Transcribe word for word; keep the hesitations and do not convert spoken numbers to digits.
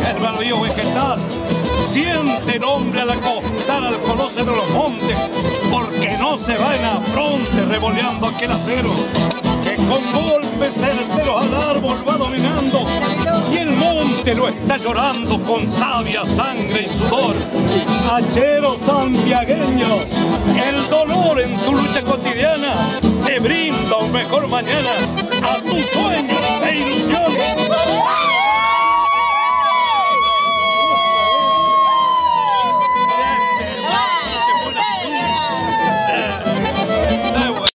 el barbío vegetal. Siente el hombre al acostar al coloso de los montes, porque no se va en afronte revoleando aquel acero que con golpes certeros al árbol va dominando, y el monte lo está llorando con savia, sangre y sudor. Hachero santiagueño, el dolor en tu lucha cotidiana te brinda un mejor mañana a tus sueños de ilusión.